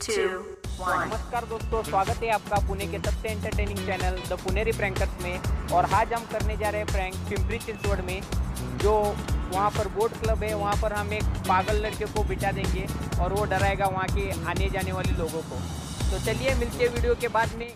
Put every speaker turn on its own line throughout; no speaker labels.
2, 1।
नमस्कार दोस्तों, स्वागत है आपका पुणे के सबसे entertaining channel the Puneri prankers में। और आज हम करने जा रहे हैं प्रैंक पिंपरी चिंचवड में, जो वहाँ पर बोट क्लब है। वहाँ पर हम एक पागल लड़के को बिठा देंगे और वो डराएगा वहाँ के आने जाने वाले लोगों को। तो चलिए मिलते हैं वीडियो के बाद में।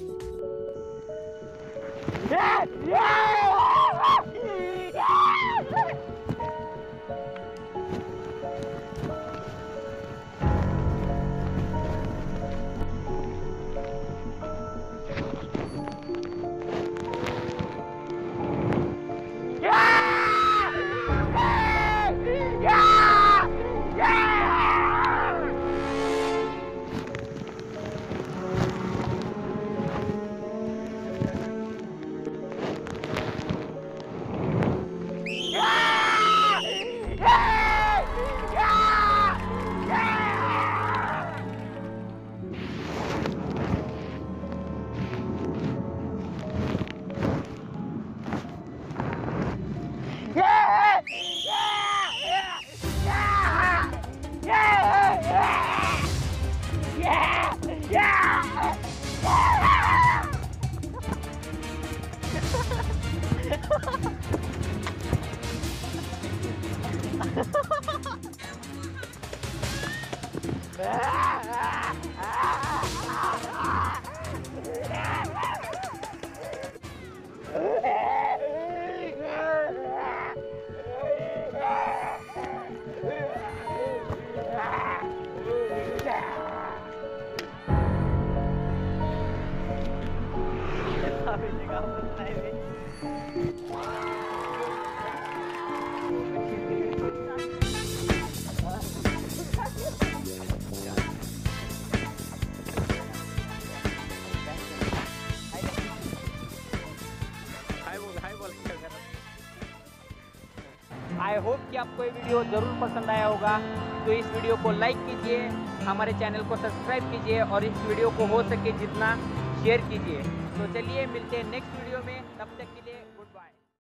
आई होप कि आपको ये वीडियो ज़रूर पसंद आया होगा। तो इस वीडियो को लाइक कीजिए, हमारे चैनल को सब्सक्राइब कीजिए और इस वीडियो को हो सके जितना शेयर कीजिए। तो चलिए मिलते हैं नेक्स्ट वीडियो में, तब तक के लिए।